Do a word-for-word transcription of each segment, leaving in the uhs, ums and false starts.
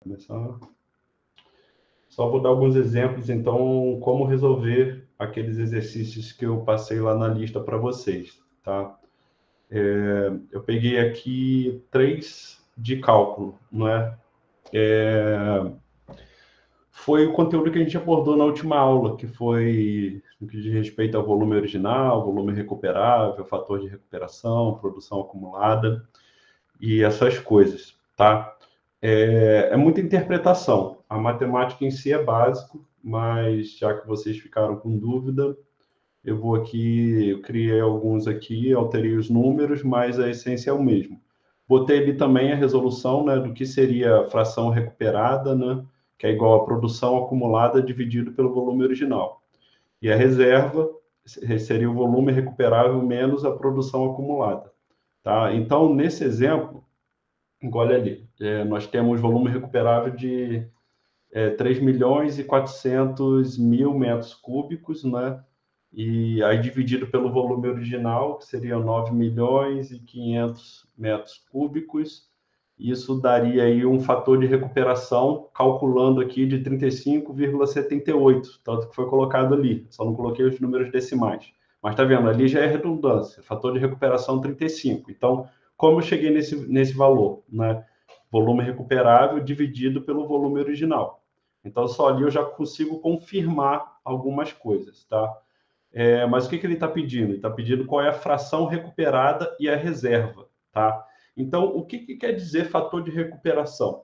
Começar. Só vou dar alguns exemplos, então, como resolver aqueles exercícios que eu passei lá na lista para vocês, tá? É, eu peguei aqui três de cálculo, não é? é? Foi o conteúdo que a gente abordou na última aula, que foi no que diz respeito ao volume original, volume recuperável, fator de recuperação, produção acumulada e essas coisas, tá? É, é muita interpretação. A matemática em si é básico, mas já que vocês ficaram com dúvida, eu vou aqui, eu criei alguns aqui, alterei os números, mas a essência é o mesmo. Botei ali também a resolução, né, do que seria a fração recuperada, né, que é igual à produção acumulada dividido pelo volume original. E a reserva seria o volume recuperável menos a produção acumulada, tá? Então, nesse exemplo, olha ali, é, nós temos volume recuperável de é, três milhões e quatrocentos mil metros cúbicos, né? E aí dividido pelo volume original, que seria nove milhões e quinhentos metros cúbicos, isso daria aí um fator de recuperação, calculando aqui de trinta e cinco vírgula setenta e oito, tanto que foi colocado ali, só não coloquei os números decimais. Mas tá vendo, ali já é redundância, fator de recuperação trinta e cinco. Então, como eu cheguei nesse, nesse valor, né? Volume recuperável dividido pelo volume original. Então, só ali eu já consigo confirmar algumas coisas, tá? É, mas o que, que ele está pedindo? Ele está pedindo qual é a fração recuperada e a reserva, tá? Então, o que, que quer dizer fator de recuperação?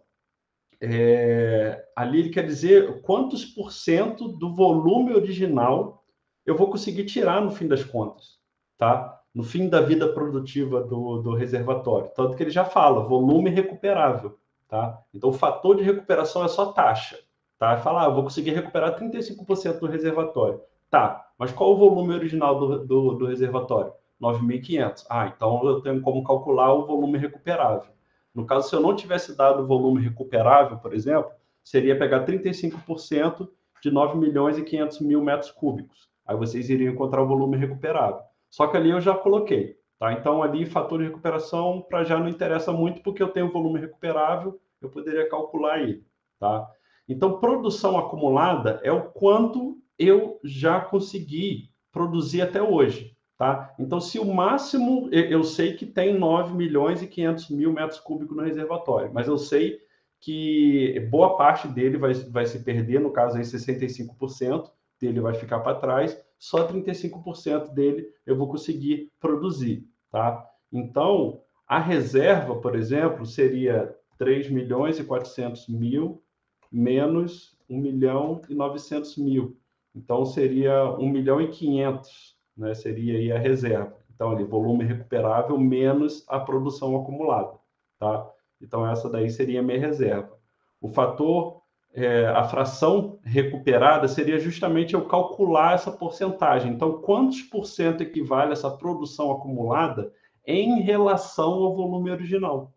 É, ali ele quer dizer quantos por cento do volume original eu vou conseguir tirar no fim das contas, tá? No fim da vida produtiva do, do reservatório. Tanto que ele já fala, volume recuperável, tá? Então, o fator de recuperação é só taxa, tá? Fala, ah, eu vou conseguir recuperar trinta e cinco por cento do reservatório. Tá, mas qual o volume original do, do, do reservatório? nove mil e quinhentos. Ah, então eu tenho como calcular o volume recuperável. No caso, se eu não tivesse dado o volume recuperável, por exemplo, seria pegar trinta e cinco por cento de nove milhões e quinhentos mil metros cúbicos. Aí vocês iriam encontrar o volume recuperável. Só que ali eu já coloquei, tá? Então ali fator de recuperação para já não interessa muito porque eu tenho volume recuperável, eu poderia calcular ele, tá? Então produção acumulada é o quanto eu já consegui produzir até hoje, tá? Então se o máximo, eu sei que tem nove milhões e quinhentos mil metros cúbicos no reservatório, mas eu sei que boa parte dele vai, vai se perder, no caso aí sessenta e cinco por cento dele vai ficar para trás, só trinta e cinco por cento dele eu vou conseguir produzir, tá? Então, a reserva, por exemplo, seria três milhões e quatrocentos mil menos um milhão e novecentos mil. Então, seria um milhão e quinhentos, né? Seria aí a reserva. Então, ali, volume recuperável menos a produção acumulada, tá? Então, essa daí seria a minha reserva. O fator, é, a fração recuperada seria justamente eu calcular essa porcentagem. Então, quantos por cento equivale essa produção acumulada em relação ao volume original,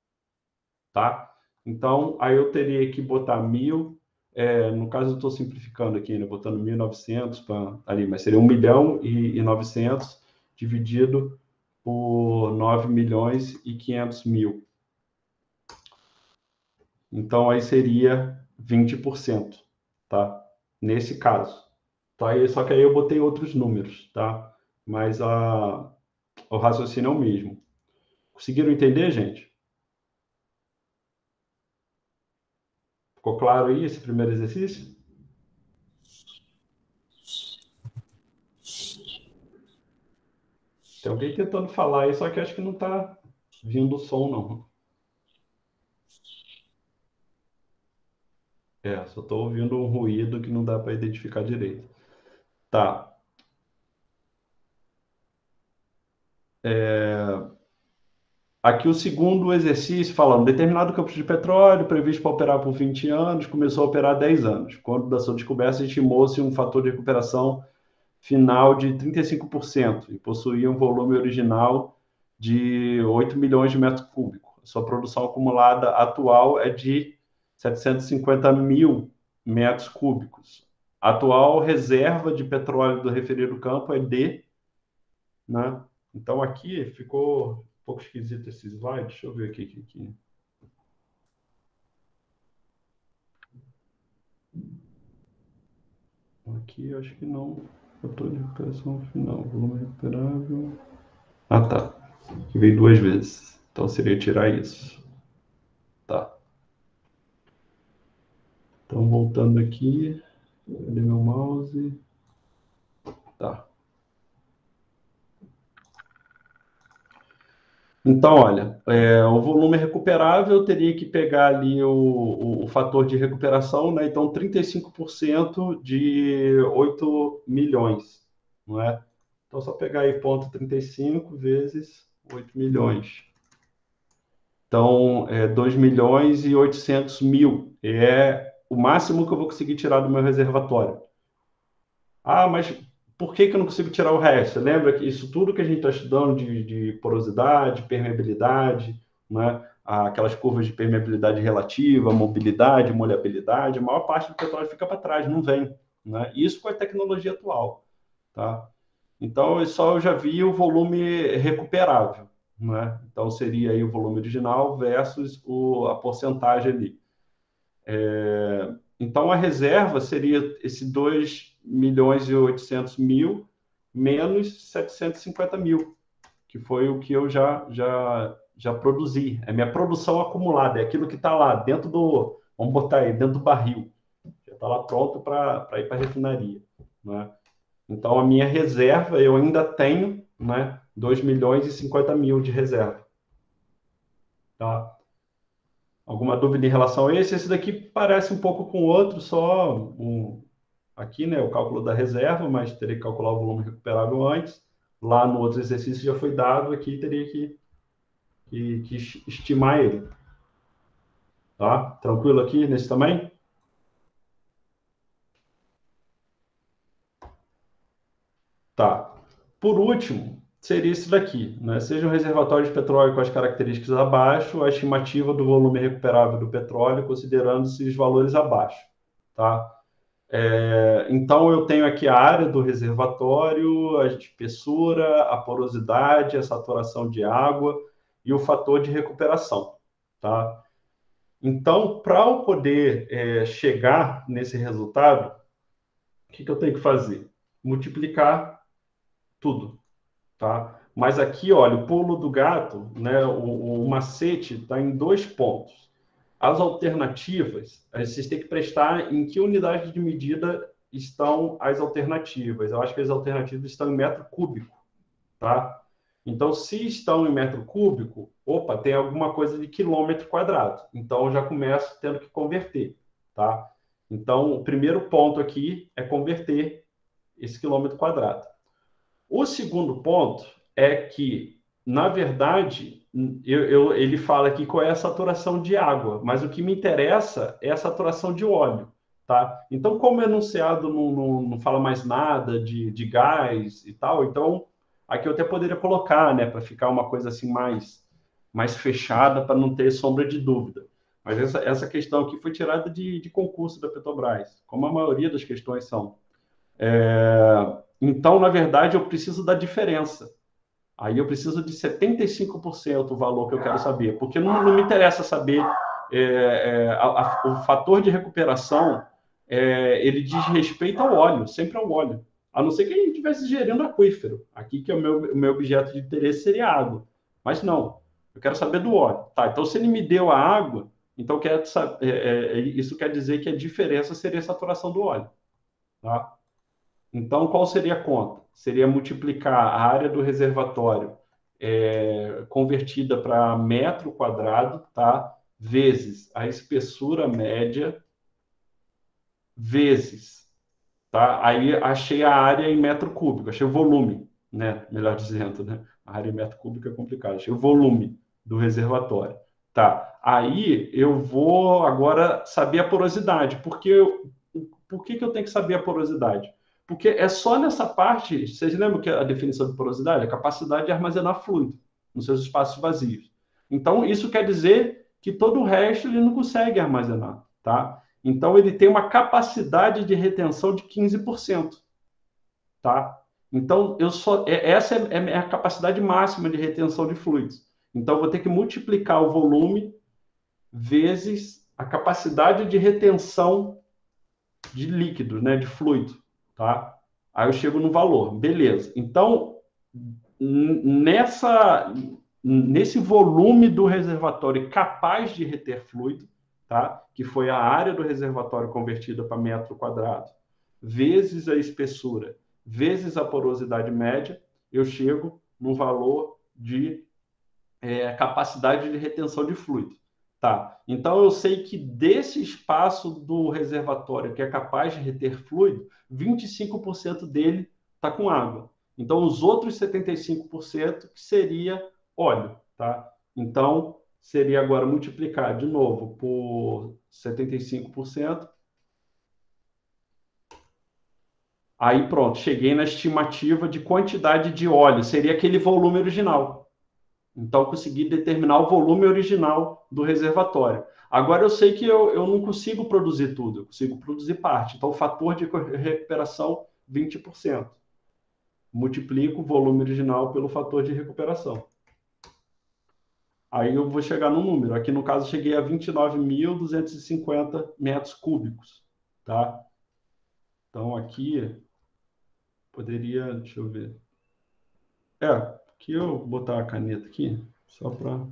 tá? Então, aí eu teria que botar mil, é, no caso eu estou simplificando aqui, né, botando mil e novecentos para ali, mas seria um milhão e novecentos dividido por nove milhões e quinhentos mil. Então, aí seria vinte por cento, tá? Nesse caso. Tá? Só que aí eu botei outros números, tá? Mas a, o raciocínio é o mesmo. Conseguiram entender, gente? Ficou claro aí esse primeiro exercício? Tem alguém tentando falar aí, só que acho que não está vindo o som, não. É, só estou ouvindo um ruído que não dá para identificar direito. Tá. É... Aqui o segundo exercício, falando, determinado campo de petróleo, previsto para operar por vinte anos, começou a operar há dez anos. Quando da sua descoberta, estimou-se um fator de recuperação final de trinta e cinco por cento e possuía um volume original de oito milhões de metros cúbicos. Sua produção acumulada atual é de setecentos e cinquenta mil metros cúbicos. A atual reserva de petróleo do referido campo é D, né? Então aqui ficou um pouco esquisito esse slide. Deixa eu ver aqui. aqui. Aqui eu acho que não. Fator de recuperação final. Volume recuperável. Ah, tá. Que veio duas vezes. Então seria tirar isso. Tá. Então voltando aqui. Cadê meu mouse? Tá. Então, olha, é, o volume recuperável eu teria que pegar ali o, o, o fator de recuperação, né? Então, trinta e cinco por cento de oito milhões, não é? Então, só pegar aí ponto trinta e cinco vezes oito milhões. Então, é dois milhões e oitocentos mil. É o máximo que eu vou conseguir tirar do meu reservatório. Ah, mas por que que eu não consigo tirar o resto? Lembra que isso tudo que a gente está estudando de, de porosidade, permeabilidade, né? Aquelas curvas de permeabilidade relativa, mobilidade, molhabilidade, a maior parte do petróleo fica para trás, não vem, né? Isso com a tecnologia atual, tá? Então, eu só eu já vi o volume recuperável, né? Então, seria aí o volume original versus o, a porcentagem ali. É, então, a reserva seria esse dois milhões e oitocentos mil menos setecentos e cinquenta mil, que foi o que eu já, já, já produzi. É minha produção acumulada, é aquilo que está lá dentro do, vamos botar aí, dentro do barril. Já está lá pronto para ir para a refinaria, né? Então, a minha reserva, eu ainda tenho, né, dois milhões e cinquenta mil de reserva. Tá? Alguma dúvida em relação a esse? Esse daqui parece um pouco com o outro, só um, aqui, né, o cálculo da reserva, mas teria que calcular o volume recuperável antes. Lá no outro exercício já foi dado, aqui teria que, que, que estimar ele. Tá? Tranquilo aqui nesse também? Tá. Por último, seria esse daqui, né? Seja um reservatório de petróleo com as características abaixo, a estimativa do volume recuperável do petróleo, considerando-se os valores abaixo, tá? É, então, eu tenho aqui a área do reservatório, a espessura, a porosidade, a saturação de água e o fator de recuperação, tá? Então, para eu poder é, chegar nesse resultado, o que, que eu tenho que fazer? Multiplicar tudo, tá? Mas aqui, olha, o pulo do gato, né, o, o macete está em dois pontos. As alternativas, vocês têm que prestar em que unidade de medida estão as alternativas. Eu acho que as alternativas estão em metro cúbico, tá? Então, se estão em metro cúbico, opa, tem alguma coisa de quilômetro quadrado. Então, eu já começo tendo que converter, tá? Então, o primeiro ponto aqui é converter esse quilômetro quadrado. O segundo ponto é que, na verdade, eu, eu, ele fala aqui qual é a saturação de água, mas o que me interessa é a saturação de óleo, tá? Então, como o enunciado não, não, não fala mais nada de, de gás e tal, então aqui eu até poderia colocar, né, para ficar uma coisa assim mais, mais fechada, para não ter sombra de dúvida. Mas essa, essa questão aqui foi tirada de, de concurso da Petrobras, como a maioria das questões são. É, então, na verdade, eu preciso da diferença. Aí eu preciso de setenta e cinco por cento o valor que eu quero saber, porque não, não me interessa saber é, é, a, a, o fator de recuperação, é, ele diz respeito ao óleo, sempre ao óleo. A não ser que a gente estivesse gerindo aquífero. Aqui que é o meu, o meu objeto de interesse seria a água. Mas não, eu quero saber do óleo. Tá, então se ele me deu a água, então quer, é, é, isso quer dizer que a diferença seria a saturação do óleo. Tá? Então, qual seria a conta? Seria multiplicar a área do reservatório é, convertida para metro quadrado, tá? Vezes a espessura média, vezes, tá? Aí achei a área em metro cúbico, achei o volume, né? Melhor dizendo, né? A área em metro cúbico é complicado, achei o volume do reservatório. Tá, aí eu vou agora saber a porosidade, porque eu, por que, que eu tenho que saber a porosidade? Porque é só nessa parte, vocês lembram que a definição de porosidade? A capacidade de armazenar fluido nos seus espaços vazios. Então, isso quer dizer que todo o resto ele não consegue armazenar, tá? Então, ele tem uma capacidade de retenção de quinze por cento, tá? Então, eu só, essa é a capacidade máxima de retenção de fluidos. Então, eu vou ter que multiplicar o volume vezes a capacidade de retenção de líquido, né, de fluido. tá? Aí eu chego no valor, beleza. Então, nessa, nesse volume do reservatório capaz de reter fluido, tá? Que foi a área do reservatório convertida para metro quadrado, vezes a espessura, vezes a porosidade média, eu chego no valor de é, capacidade de retenção de fluido. Tá. Então, eu sei que desse espaço do reservatório que é capaz de reter fluido, vinte e cinco por cento dele está com água. Então, os outros setenta e cinco por cento seria óleo. Tá? Então, seria agora multiplicar de novo por setenta e cinco por cento. Aí pronto, cheguei na estimativa de quantidade de óleo, seria aquele volume original. Então, consegui determinar o volume original do reservatório. Agora, eu sei que eu, eu não consigo produzir tudo, eu consigo produzir parte. Então, o fator de recuperação, vinte por cento. Multiplico o volume original pelo fator de recuperação. Aí eu vou chegar no número. Aqui, no caso, cheguei a vinte e nove mil duzentos e cinquenta metros cúbicos. Tá? Então, aqui, poderia... Deixa eu ver. É, aqui eu vou botar a caneta aqui, só para...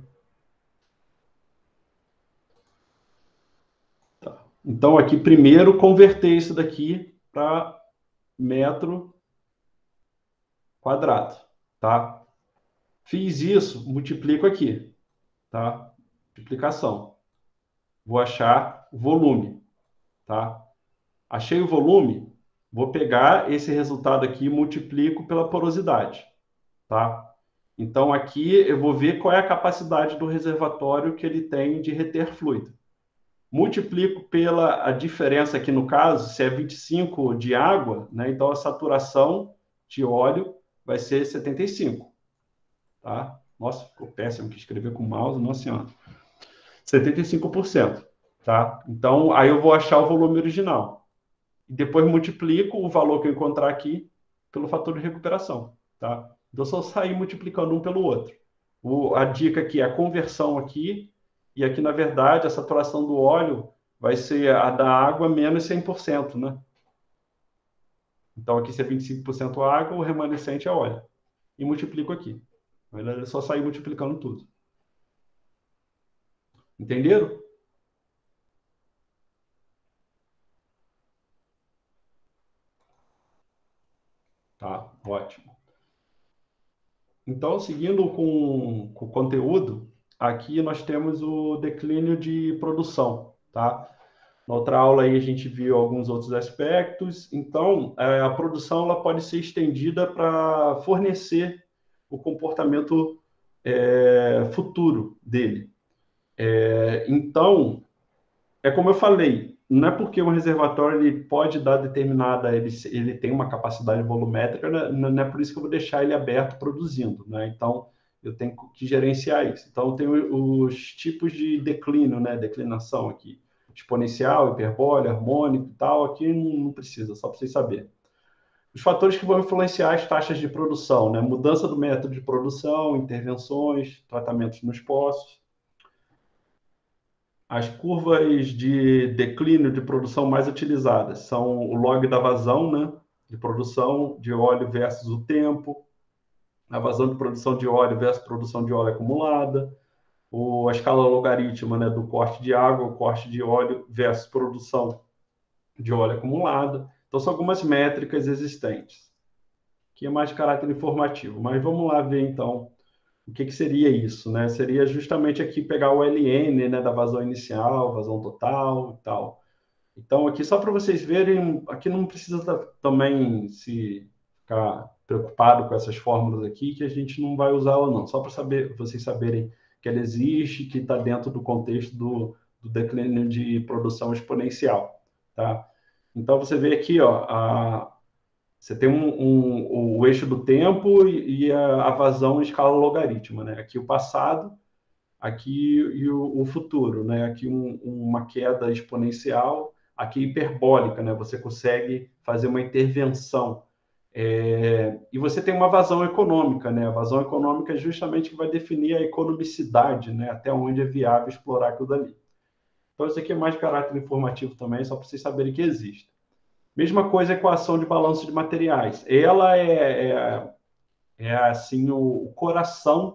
Tá. Então, aqui, primeiro, converter isso daqui para metro quadrado, tá? Fiz isso, multiplico aqui, tá? Multiplicação. Vou achar o volume, tá? Achei o volume, vou pegar esse resultado aqui e multiplico pela porosidade, tá? Então, aqui eu vou ver qual é a capacidade do reservatório que ele tem de reter fluido. Multiplico pela a diferença aqui no caso, se é vinte e cinco de água, né? Então a saturação de óleo vai ser setenta e cinco, tá? Nossa, ficou péssimo que escrever com o mouse, nossa senhora. setenta e cinco por cento, tá? Então aí eu vou achar o volume original. E depois multiplico o valor que eu encontrar aqui pelo fator de recuperação, tá? Então só sair multiplicando um pelo outro. O, a dica aqui é a conversão aqui, e aqui, na verdade, a saturação do óleo vai ser a da água menos cem por cento, né? Então, aqui, se é vinte e cinco por cento água, o remanescente é óleo. E multiplico aqui. Na verdade, é só sair multiplicando tudo. Entenderam? Tá, ótimo. Então, seguindo com, com o conteúdo, aqui nós temos o declínio de produção, tá? Na outra aula aí a gente viu alguns outros aspectos. Então, a produção ela pode ser estendida para fornecer o comportamento é, futuro dele. É, então, é como eu falei, não é porque um reservatório ele pode dar determinada, ele, ele tem uma capacidade volumétrica, não, não é por isso que eu vou deixar ele aberto produzindo, né? Então, eu tenho que gerenciar isso. Então, eu tenho os tipos de declínio, né? Declinação aqui. Exponencial, hiperbólico, harmônico e tal, aqui não, não precisa, só para vocês saberem. Os fatores que vão influenciar as taxas de produção, né? Mudança do método de produção, intervenções, tratamentos nos poços. As curvas de declínio de produção mais utilizadas são o log da vazão, né? De produção de óleo versus o tempo, a vazão de produção de óleo versus produção de óleo acumulada, ou a escala logarítmica, né? Do corte de água, o corte de óleo versus produção de óleo acumulado. Então, são algumas métricas existentes, que é mais de caráter informativo. Mas vamos lá ver, então, o que, que seria isso, né? Seria justamente aqui pegar o L N, né, da vazão inicial, vazão total e tal. Então, aqui só para vocês verem, aqui não precisa também se ficar preocupado com essas fórmulas aqui, que a gente não vai usá-la não, só para saber, vocês saberem que ela existe, que está dentro do contexto do, do declínio de produção exponencial, tá? Então, você vê aqui, ó, a, você tem um, um, o eixo do tempo e, e a, a vazão em escala logarítmica, né? Aqui o passado, aqui e o, o futuro, né? Aqui um, uma queda exponencial, aqui hiperbólica, né? Você consegue fazer uma intervenção. É, e você tem uma vazão econômica, né? A vazão econômica é justamente que vai definir a economicidade, né? Até onde é viável explorar aquilo dali. Então, isso aqui é mais caráter informativo também, só para vocês saberem que existe. Mesma coisa a equação de balanço de materiais. Ela é, é, é assim, o, o coração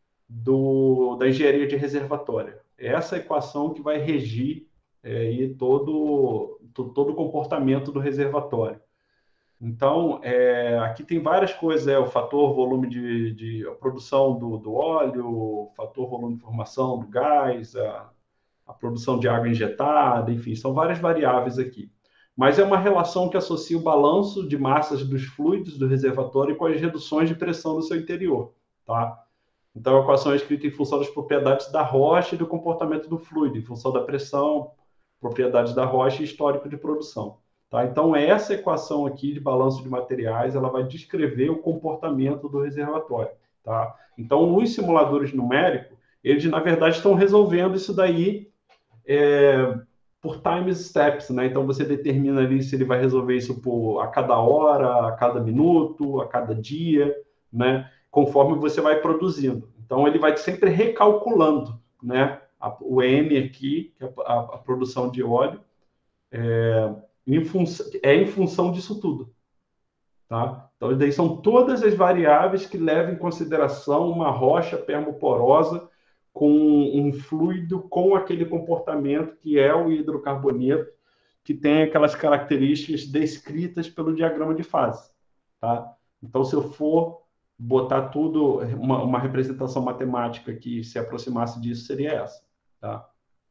do, da engenharia de reservatório. É essa equação que vai regir é, e todo, todo o comportamento do reservatório. Então, é, aqui tem várias coisas, é o fator volume de, de a produção do, do óleo, o fator volume de formação do gás, a, a produção de água injetada, enfim, são várias variáveis aqui. Mas é uma relação que associa o balanço de massas dos fluidos do reservatório com as reduções de pressão no seu interior, tá? Então, a equação é escrita em função das propriedades da rocha e do comportamento do fluido, em função da pressão, propriedades da rocha e histórico de produção. Tá? Então, essa equação aqui de balanço de materiais, ela vai descrever o comportamento do reservatório. Tá? Então, nos simuladores numéricos, eles, na verdade, estão resolvendo isso daí é, por time steps. Né? Então, você determina ali se ele vai resolver isso por, a cada hora, a cada minuto, a cada dia, né? Conforme você vai produzindo. Então, ele vai sempre recalculando, né? A, o M aqui, que é a, a produção de óleo, é em, função, é em função disso tudo. Tá? Então, daí são todas as variáveis que levam em consideração uma rocha permoporosa com um fluido com aquele comportamento que é o hidrocarboneto, que tem aquelas características descritas pelo diagrama de fase. Tá? Então, se eu for botar tudo, uma, uma representação matemática que se aproximasse disso, seria essa. Tá?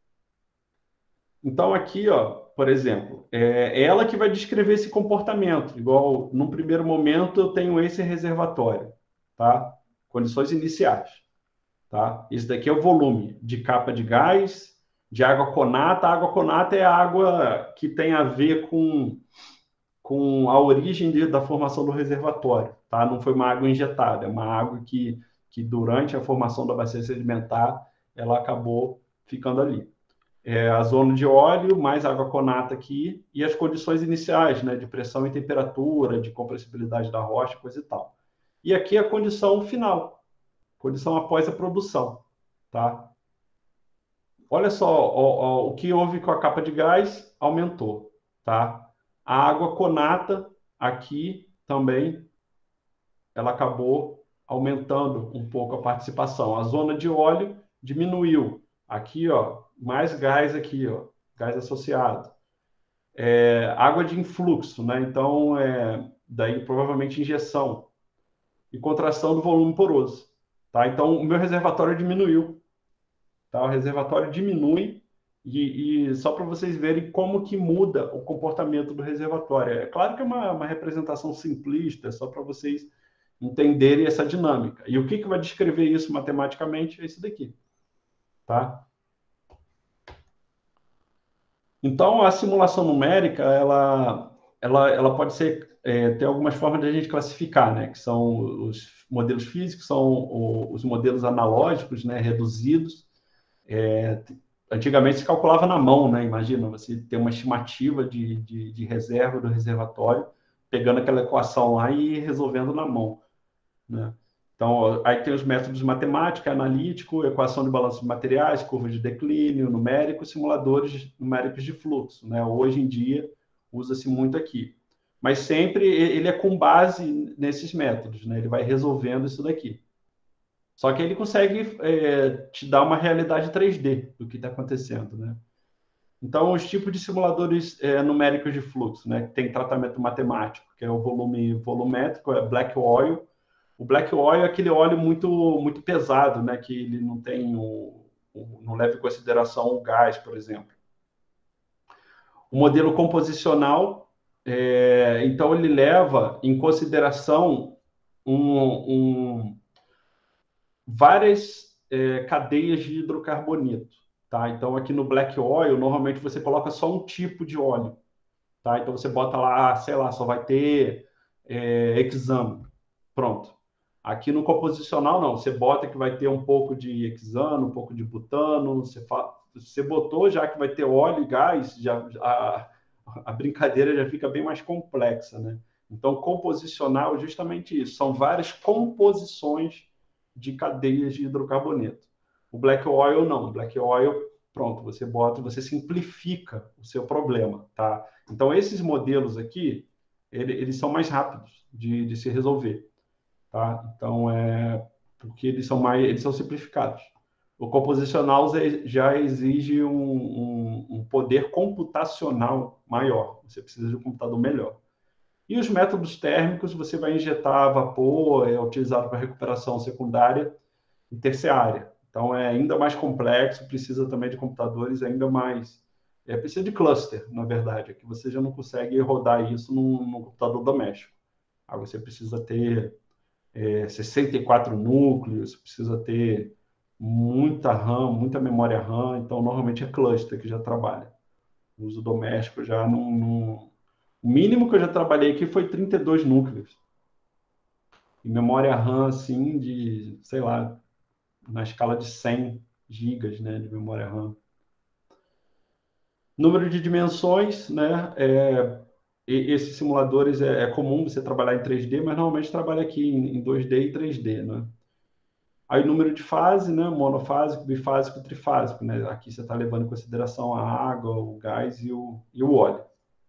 Então, aqui, ó, por exemplo, é ela que vai descrever esse comportamento. Igual, num primeiro momento, eu tenho esse reservatório, tá? Condições iniciais, tá? Isso daqui é o volume de capa de gás, de água conata. A água conata é a água que tem a ver com, com a origem de, da formação do reservatório, tá? Não foi uma água injetada, é uma água que, que durante a formação da bacia sedimentar, ela acabou ficando ali. É a zona de óleo, mais água conata aqui, e as condições iniciais, né, de pressão e temperatura, de compressibilidade da rocha, coisa e tal. E aqui a condição final, condição após a produção, tá? Olha só, ó, ó, o que houve com a capa de gás aumentou, tá? A água conata aqui também, ela acabou aumentando um pouco a participação. A zona de óleo diminuiu. Aqui, ó, mais gás aqui, ó, gás associado. É, água de influxo, né? Então, é, daí provavelmente injeção e contração do volume poroso, tá? Então, o meu reservatório diminuiu, tá? O reservatório diminui e, e só para vocês verem como que muda o comportamento do reservatório. É claro que é uma, uma representação simplista, só para vocês entenderem essa dinâmica. E o que, que vai descrever isso matematicamente é isso daqui, tá? Então, a simulação numérica, ela, ela, ela pode ser, é, ter algumas formas de a gente classificar, né? Que são os modelos físicos, são o, os modelos analógicos, né? Reduzidos. É, antigamente se calculava na mão, né? Imagina, você ter uma estimativa de, de, de reserva do reservatório, pegando aquela equação lá e resolvendo na mão, né? Então, aí tem os métodos matemática, analítico, equação de balanço de materiais, curva de declínio, numérico, simuladores numéricos de fluxo, né? Hoje em dia, usa-se muito aqui. Mas sempre ele é com base nesses métodos, né? Ele vai resolvendo isso daqui. Só que ele consegue é, te dar uma realidade três D do que está acontecendo, né? Então, os tipos de simuladores é, numéricos de fluxo, né? Tem tratamento matemático, que é o volume volumétrico, é black oil. O black oil é aquele óleo muito muito pesado, né? Que ele não tem o, o não leva em consideração o gás, por exemplo. O modelo composicional, é, então ele leva em consideração um, um, várias é, cadeias de hidrocarboneto, tá? Então aqui no black oil normalmente você coloca só um tipo de óleo, tá? Então você bota lá, sei lá, só vai ter é, hexano, pronto. Aqui no composicional, não. Você bota que vai ter um pouco de hexano, um pouco de butano. Você, fa... você botou já que vai ter óleo e gás, já, a, a brincadeira já fica bem mais complexa, né? Então, composicional é justamente isso. São várias composições de cadeias de hidrocarboneto. O black oil, não. O black oil, pronto, você bota, você simplifica o seu problema, tá? Então, esses modelos aqui, ele, eles são mais rápidos de, de se resolver, tá? Então, é porque eles são mais, eles são simplificados. O composicional já exige um, um, um poder computacional maior. Você precisa de um computador melhor. E os métodos térmicos, você vai injetar vapor, é utilizado para recuperação secundária e terciária. Então, é ainda mais complexo, precisa também de computadores ainda mais... É, precisa de cluster, na verdade, que você já não consegue rodar isso num, num computador doméstico. Aí você precisa ter é, sessenta e quatro núcleos, precisa ter muita RAM, muita memória RAM, então normalmente é cluster que já trabalha. O uso doméstico já não, não... O mínimo que eu já trabalhei aqui foi trinta e dois núcleos. E memória RAM, assim, de, sei lá, na escala de cem gigas, né, de memória RAM. Número de dimensões, né, é, esses simuladores é, é comum você trabalhar em três D, mas normalmente trabalha aqui em, em dois D e três D, né. Aí número de fase, né, monofásico, bifásico, trifásico, né, aqui você está levando em consideração a água, o gás e o, e o óleo.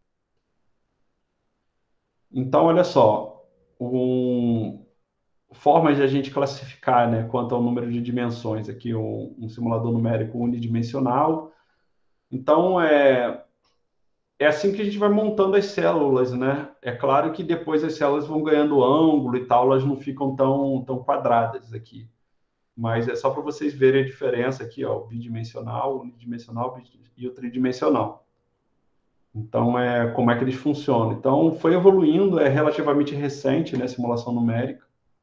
Então, olha só, um, formas de a gente classificar, né, quanto ao número de dimensões, aqui um, um simulador numérico unidimensional. Então, é, é assim que a gente vai montando as células, né? É claro que depois as células vão ganhando ângulo e tal, elas não ficam tão, tão quadradas aqui. Mas é só para vocês verem a diferença aqui, ó, o bidimensional, unidimensional e o tridimensional. Então, é, como é que eles funcionam? Então, foi evoluindo, é relativamente recente, né, simulação numérica.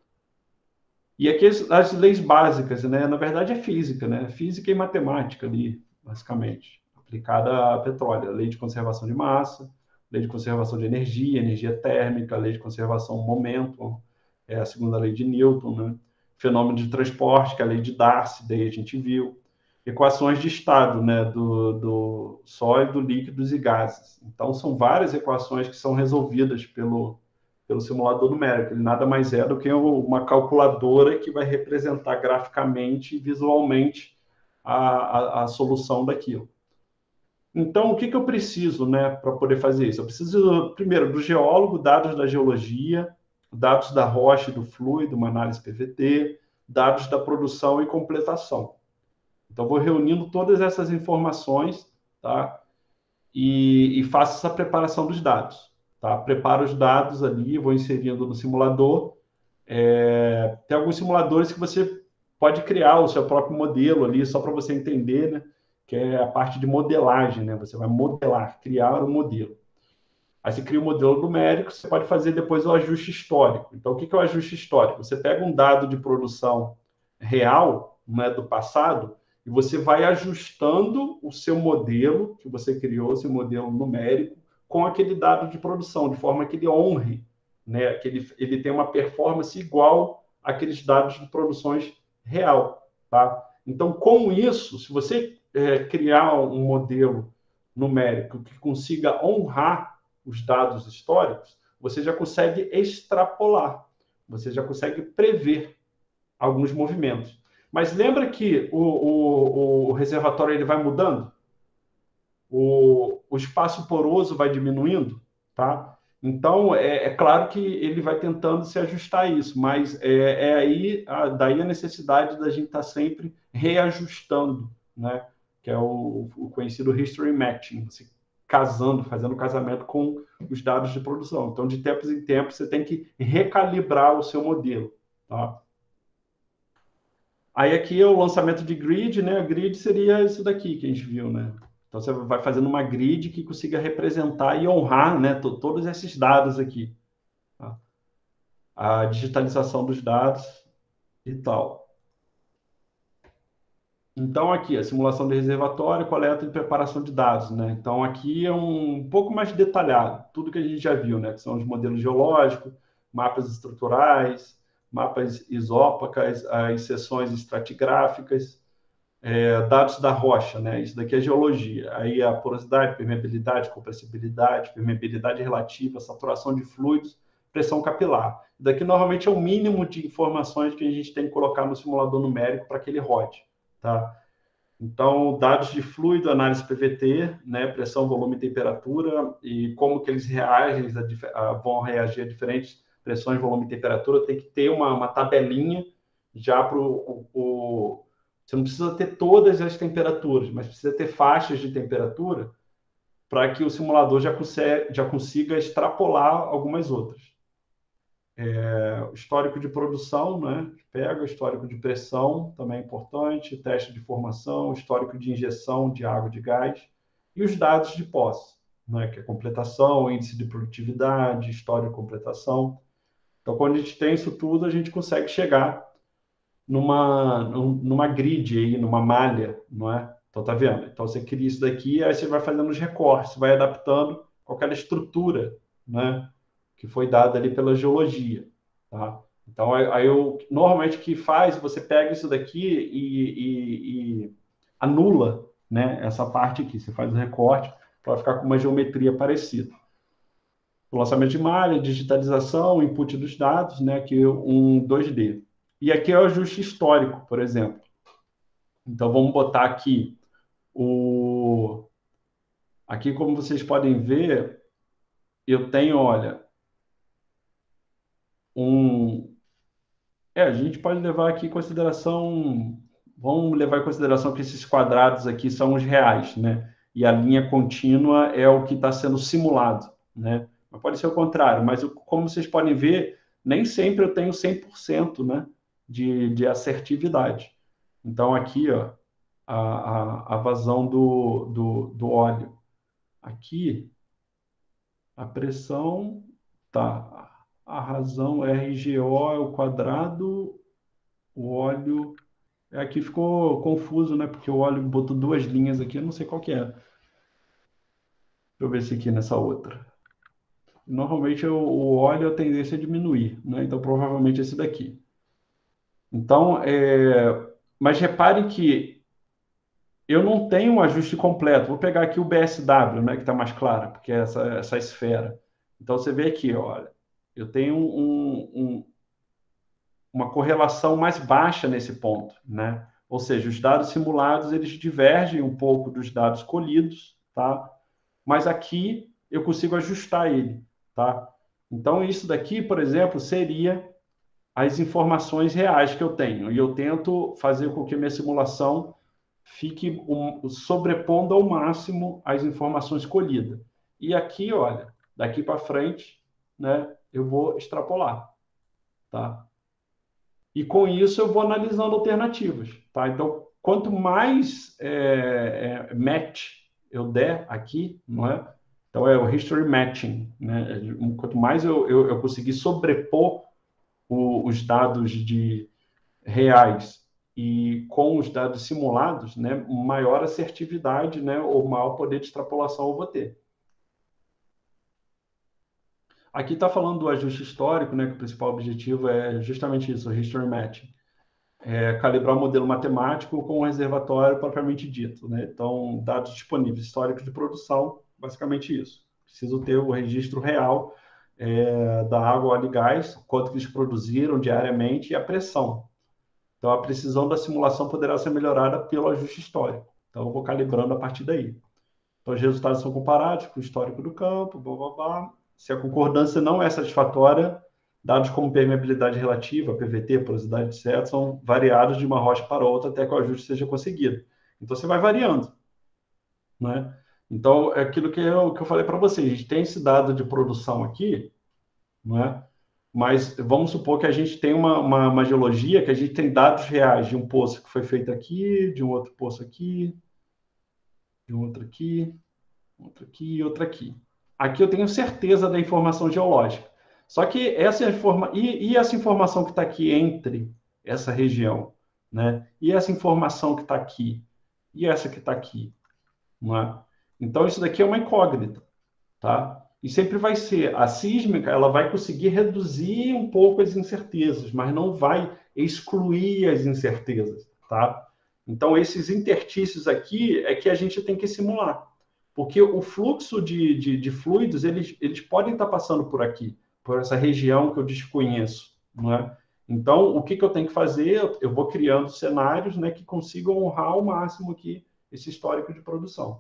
E aqui as, as leis básicas, né? Na verdade é física, né? Física e matemática ali, basicamente, aplicada a petróleo. A lei de conservação de massa, lei de conservação de energia, energia térmica, lei de conservação momento, é a segunda lei de Newton, né? Fenômeno de transporte, que é a lei de Darcy, daí a gente viu. Equações de estado, né? Do, do sólido, líquidos e gases. Então, são várias equações que são resolvidas pelo pelo simulador numérico. Ele nada mais é do que uma calculadora que vai representar graficamente e visualmente a, a, a solução daquilo. Então, o que, que eu preciso, né, para poder fazer isso? Eu preciso, primeiro, do geólogo, dados da geologia, dados da rocha e do fluido, uma análise P V T, dados da produção e completação. Então, vou reunindo todas essas informações, tá? E, e faço essa preparação dos dados. Tá? Preparo os dados ali, vou inserindo no simulador. É, tem alguns simuladores que você pode criar o seu próprio modelo ali, só para você entender, né? Que é a parte de modelagem, né? Você vai modelar, criar o modelo. Aí você cria o um modelo numérico, você pode fazer depois o ajuste histórico. Então, o que é o ajuste histórico? Você pega um dado de produção real, né, do passado, e você vai ajustando o seu modelo, que você criou, seu modelo numérico, com aquele dado de produção, de forma que ele honre, né, que ele, ele tenha uma performance igual àqueles dados de produções real. Tá? Então, com isso, se você é, criar um modelo numérico que consiga honrar os dados históricos, você já consegue extrapolar, você já consegue prever alguns movimentos. Mas lembra que o, o, o reservatório ele vai mudando? O, o espaço poroso vai diminuindo, tá? Então, é, é claro que ele vai tentando se ajustar a isso, mas é, é aí, a, daí a necessidade da gente estar tá sempre reajustando, né? Que é o, o conhecido history matching, você casando, fazendo casamento com os dados de produção. Então, de tempos em tempos, você tem que recalibrar o seu modelo, tá? Aí aqui é o lançamento de grid, né? Grid seria isso daqui que a gente viu, né? Então você vai fazendo uma grid que consiga representar e honrar, né, todos esses dados aqui. Tá? A digitalização dos dados e tal. Então aqui, a simulação de reservatório, coleta e preparação de dados, né? Então aqui é um pouco mais detalhado, tudo que a gente já viu, né? Que são os modelos geológicos, mapas estruturais, mapas isópacas, as seções estratigráficas, é, dados da rocha, né? Isso daqui é geologia. Aí a porosidade, permeabilidade, compressibilidade, permeabilidade relativa, saturação de fluidos, pressão capilar. Isso daqui normalmente é o mínimo de informações que a gente tem que colocar no simulador numérico para que ele rode, tá? Então, dados de fluido, análise P V T, né, pressão, volume e temperatura, e como que eles reagem, a, a, vão reagir a diferentes pressões, volume e temperatura, tem que ter uma, uma tabelinha já para o... Você não precisa ter todas as temperaturas, mas precisa ter faixas de temperatura para que o simulador já, consiga, já consiga extrapolar algumas outras. É, histórico de produção, né? Pega histórico de pressão, também é importante, teste de formação, histórico de injeção de água, de gás, e os dados de posse, né? Que é completação, índice de produtividade, história de completação. Então, quando a gente tem isso tudo, a gente consegue chegar numa, numa grid aí, numa malha, não é? Então, tá vendo? Então, você cria isso daqui, aí você vai fazendo os recortes, vai adaptando com aquela estrutura, né? Que foi dada ali pela geologia, tá? Então, aí eu, normalmente o que faz, você pega isso daqui e, e, e anula, né? Essa parte aqui, você faz o recorte para ficar com uma geometria parecida. O lançamento de malha, digitalização, input dos dados, né? Aqui um dois D. E aqui é o ajuste histórico, por exemplo. Então, vamos botar aqui o... Aqui, como vocês podem ver, eu tenho, olha, um... É, a gente pode levar aqui em consideração... Vamos levar em consideração que esses quadrados aqui são os reais, né? E a linha contínua é o que está sendo simulado, né? Mas pode ser o contrário, mas como vocês podem ver, nem sempre eu tenho cem por cento, né, de, de assertividade. Então, aqui, ó, a, a, a vazão do, do, do óleo. Aqui, a pressão, tá, a razão R G O é o quadrado, o óleo... Aqui ficou confuso, né? Porque o óleo botou duas linhas aqui, eu não sei qual que é. Deixa eu ver se aqui nessa outra. Normalmente o, o óleo a tendência é diminuir, né? Então provavelmente esse daqui. Então, é... mas repare que eu não tenho um ajuste completo. Vou pegar aqui o B S W, né? Que está mais claro, porque é essa, essa esfera. Então você vê aqui, olha, eu tenho um, um, uma correlação mais baixa nesse ponto, né? Ou seja, os dados simulados eles divergem um pouco dos dados colhidos, tá? Mas aqui eu consigo ajustar ele, tá? Então isso daqui, por exemplo, seria as informações reais que eu tenho e eu tento fazer com que minha simulação fique um, sobrepondo ao máximo as informações colhidas. E aqui, olha, daqui para frente, né? Eu vou extrapolar, tá? E com isso eu vou analisando alternativas, tá? Então, quanto mais é, é, match eu der aqui, não é? Então é o history matching, né? Quanto mais eu, eu, eu conseguir sobrepor o, os dados de reais e com os dados simulados, né? Maior assertividade, né? Ou maior poder de extrapolação eu vou ter. Aqui está falando do ajuste histórico, né? Que o principal objetivo é justamente isso, o history matching. É, calibrar o modelo matemático com o reservatório propriamente dito, né? Então, dados disponíveis, históricos de produção, basicamente isso. Preciso ter o registro real é, da água, óleo e gás, quanto que eles produziram diariamente e a pressão. Então, a precisão da simulação poderá ser melhorada pelo ajuste histórico. Então, eu vou calibrando a partir daí. Então, os resultados são comparados com o histórico do campo, blá, blá, blá. Se a concordância não é satisfatória, dados como permeabilidade relativa, P V T, porosidade, etcétera, são variados de uma rocha para outra até que o ajuste seja conseguido. Então, você vai variando, né? Então, é aquilo que eu, que eu falei para vocês. A gente tem esse dado de produção aqui, não é? Mas vamos supor que a gente tem uma, uma, uma geologia que a gente tem dados reais de um poço que foi feito aqui, de um outro poço aqui, de um outro aqui, outro aqui e outro aqui. Aqui eu tenho certeza da informação geológica. Só que essa informa e, e essa informação que está aqui entre essa região, né? E essa informação que está aqui e essa que está aqui, não é? Então isso daqui é uma incógnita, tá? E sempre vai ser a sísmica, ela vai conseguir reduzir um pouco as incertezas, mas não vai excluir as incertezas, tá? Então esses intertícios aqui é que a gente tem que simular. Porque o fluxo de, de, de fluidos, eles, eles podem estar passando por aqui, por essa região que eu desconheço, não é? Então, o que, que eu tenho que fazer? Eu vou criando cenários, né, que consigam honrar ao máximo aqui esse histórico de produção.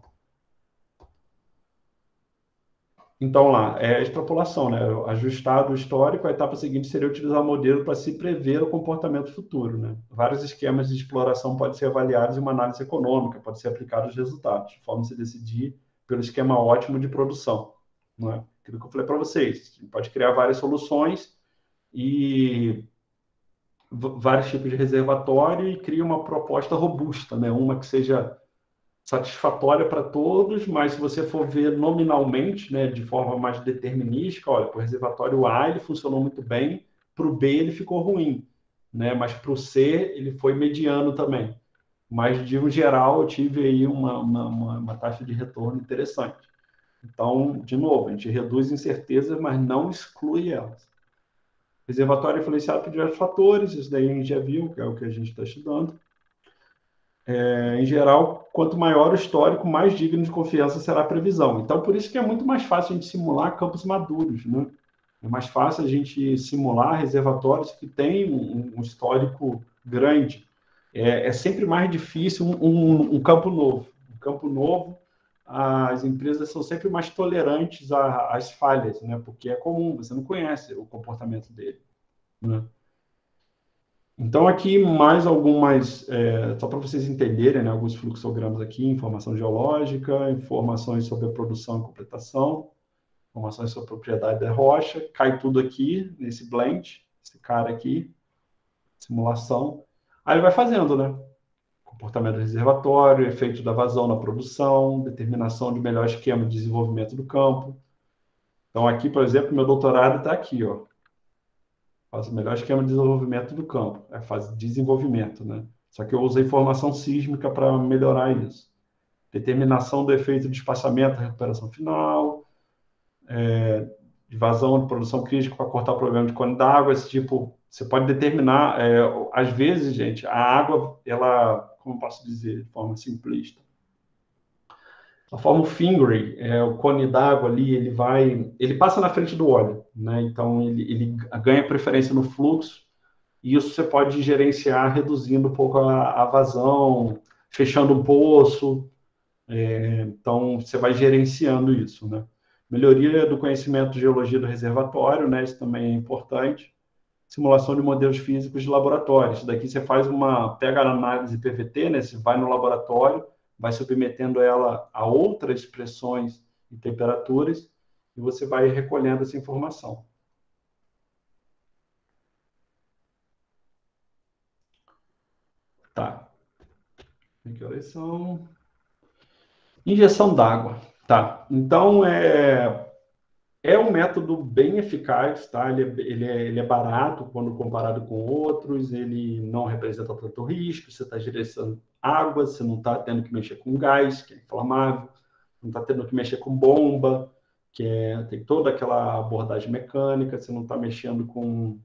Então, lá, é a extrapolação, né? Ajustado o histórico, a etapa seguinte seria utilizar o modelo para se prever o comportamento futuro, né? Vários esquemas de exploração podem ser avaliados em uma análise econômica, pode ser aplicado os resultados, de forma a se decidir pelo esquema ótimo de produção, não é? Aquilo que eu falei para vocês, pode criar várias soluções e vários tipos de reservatório e cria uma proposta robusta, né? Uma que seja satisfatória para todos, mas se você for ver nominalmente, né, de forma mais determinística, olha, para o reservatório A ele funcionou muito bem, para o B ele ficou ruim, né, mas para o C ele foi mediano também. Mas, de um geral, eu tive aí uma, uma, uma, uma taxa de retorno interessante. Então, de novo, a gente reduz incertezas, mas não exclui elas. Reservatório influenciado por diversos fatores, isso daí a gente já viu, que é o que a gente está estudando. É, em geral, quanto maior o histórico, mais digno de confiança será a previsão. Então, por isso que é muito mais fácil a gente simular campos maduros, né? É mais fácil a gente simular reservatórios que têm um, um histórico grande. É, é, sempre mais difícil um, um, um campo novo. Um campo novo, as empresas são sempre mais tolerantes às falhas, né? Porque é comum, você não conhece o comportamento dele, né? Então, aqui mais algumas, é, só para vocês entenderem, né, alguns fluxogramas aqui, informação geológica, informações sobre a produção e completação, informações sobre a propriedade da rocha, cai tudo aqui nesse blend, esse cara aqui, simulação. Aí ele vai fazendo, né? Comportamento do reservatório, efeito da vazão na produção, determinação de melhor esquema de desenvolvimento do campo. Então, aqui, por exemplo, meu doutorado está aqui, ó. Faz o melhor esquema de desenvolvimento do campo, é fase de desenvolvimento, né? Só que eu usei formação sísmica para melhorar isso. Determinação do efeito de espaçamento, recuperação final, é, de vazão de produção crítica para cortar o problema de cone d'água, esse tipo, você pode determinar, é, às vezes, gente, a água, ela, como posso dizer de forma simplista, a forma o fingering, é, o cone d'água ali, ele vai, ele passa na frente do óleo, né? Então ele, ele ganha preferência no fluxo. E isso você pode gerenciar reduzindo um pouco a, a vazão, fechando um poço. É, então, você vai gerenciando isso, né? Melhoria do conhecimento de geologia do reservatório, né? Isso também é importante. Simulação de modelos físicos de laboratório. Isso daqui você faz uma... Pega a análise P V T, né? Você vai no laboratório, vai submetendo ela a outras pressões e temperaturas e você vai recolhendo essa informação. Tá. Que horas são? Injeção d'água, tá? Então, é, é um método bem eficaz, tá? Ele é, ele, é, ele é barato quando comparado com outros, ele não representa tanto risco, você está gerenciando água, você não está tendo que mexer com gás, que é inflamável, não está tendo que mexer com bomba, que é, tem toda aquela abordagem mecânica, você não está mexendo com,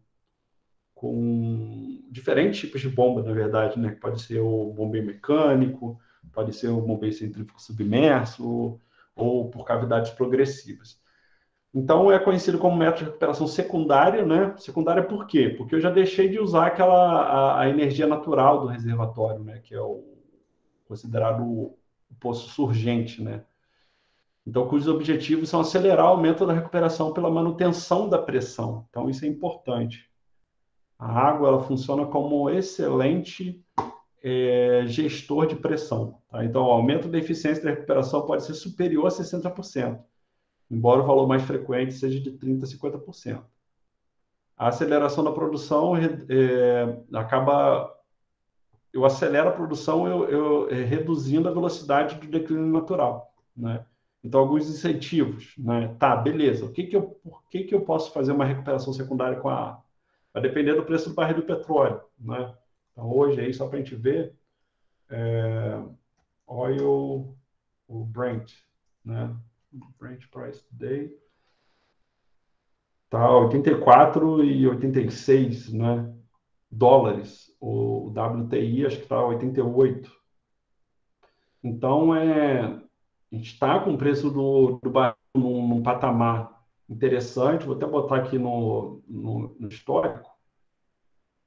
com diferentes tipos de bomba, na verdade, né? Pode ser o bombeiro mecânico, pode ser o bombeiro centrífugo submerso, ou, ou por cavidades progressivas. Então, é conhecido como método de recuperação secundária, né? Secundária por quê? Porque eu já deixei de usar aquela a, a energia natural do reservatório, né? Que é o considerado o, o poço surgente, né? Então, cujos objetivos são acelerar o aumento da recuperação pela manutenção da pressão. Então, isso é importante. A água ela funciona como um excelente é, gestor de pressão. Tá? Então, o aumento da eficiência da recuperação pode ser superior a sessenta por cento, embora o valor mais frequente seja de trinta por cento a cinquenta por cento. A aceleração da produção é, acaba... Eu acelero a produção eu, eu, é, reduzindo a velocidade do declínio natural, né? Então, alguns incentivos, né? Tá, beleza. O que que eu, por que que eu posso fazer uma recuperação secundária com a água? Vai depender do preço do barril do petróleo, né? Então, hoje, aí, só para a gente ver, é, oil, o Brent, né? Brent price today tá oitenta e quatro e oitenta e seis, né? Dólares. O W T I acho que está oitenta e oito. Então, é, a gente está com o preço do, do barril num, num patamar interessante. Vou até botar aqui no, no, no histórico.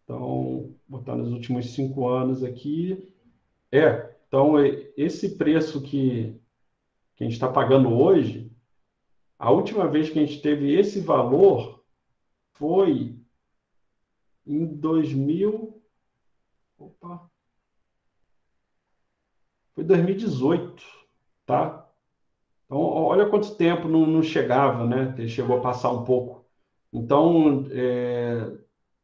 Então, botar nos últimos cinco anos aqui. É, então, esse preço que, que a gente está pagando hoje, a última vez que a gente teve esse valor foi em dois mil. Opa, foi dois mil e dezoito, tá? Então, olha quanto tempo não, não chegava, né? Chegou a passar um pouco. Então, é,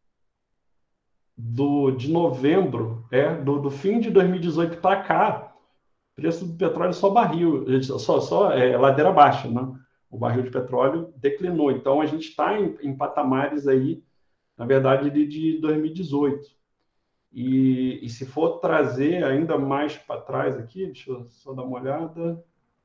do, de novembro, é, do, do fim de dois mil e dezoito para cá, o preço do petróleo só barril, só, só é, ladeira abaixo, né? O barril de petróleo declinou. Então, a gente está em, em patamares aí, na verdade, de, de dois mil e dezoito. E, e se for trazer ainda mais para trás aqui, deixa eu só dar uma olhada.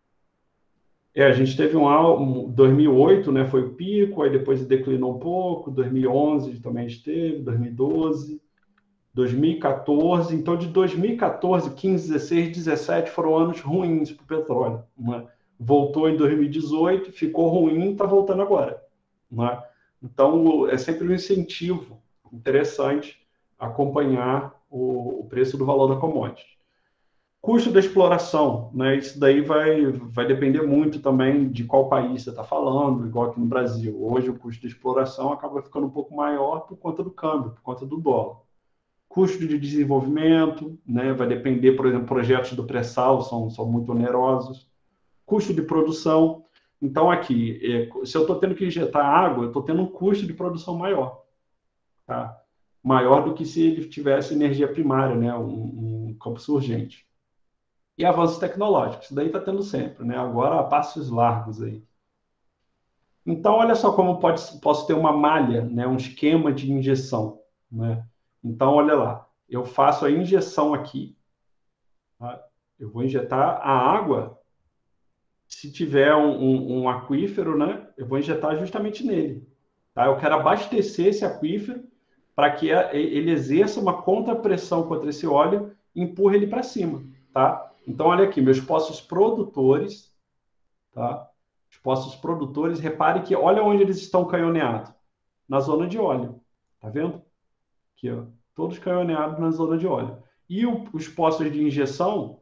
É, a gente teve um, um dois mil e oito, né, foi o pico, aí depois declinou um pouco, dois mil e onze também esteve, dois mil e doze, dois mil e quatorze, então de dois mil e quatorze, quinze, dezesseis, dezessete foram anos ruins para o petróleo, né? Voltou em dois mil e dezoito, ficou ruim, está voltando agora, né? Então é sempre um incentivo interessante acompanhar o, o preço do valor da commodity. Custo da exploração, né? Isso daí vai, vai depender muito também de qual país você está falando, igual aqui no Brasil. Hoje o custo de exploração acaba ficando um pouco maior por conta do câmbio, por conta do dólar. Custo de desenvolvimento, né? Vai depender, por exemplo, projetos do pré-sal são, são muito onerosos. Custo de produção. Então, aqui, é, se eu estou tendo que injetar água, eu estou tendo um custo de produção maior, tá? Maior do que se ele tivesse energia primária, né? Um, um campo surgente. E avanços tecnológicos, isso daí está tendo sempre, né? Agora a passos largos aí. Então, olha só como pode, posso ter uma malha, né? Um esquema de injeção, né? Então, olha lá, eu faço a injeção aqui, tá? Eu vou injetar a água, se tiver um, um, um aquífero, né? Eu vou injetar justamente nele, tá? Eu quero abastecer esse aquífero para que ele exerça uma contrapressão contra esse óleo e empurre ele para cima, tá? Então, olha aqui, meus poços produtores, tá? Os poços produtores, repare que olha onde eles estão canhoneados, na zona de óleo, tá vendo? Aqui, ó, todos canhoneados na zona de óleo. E o, os poços de injeção